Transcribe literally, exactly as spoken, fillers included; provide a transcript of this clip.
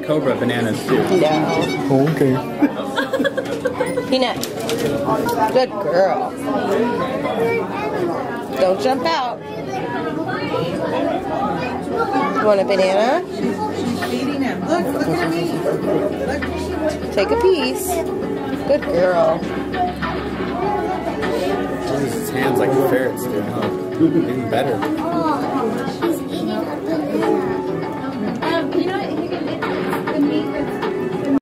like cobra bananas too. No. Oh, okay. Peanut. Good girl. Don't jump out. You want a banana? She's feeding him. Look, look at me. Look. Take a piece. Good girl. Uses its hands like the ferrets do. Huh? Even better. Oh, she's eating a banana.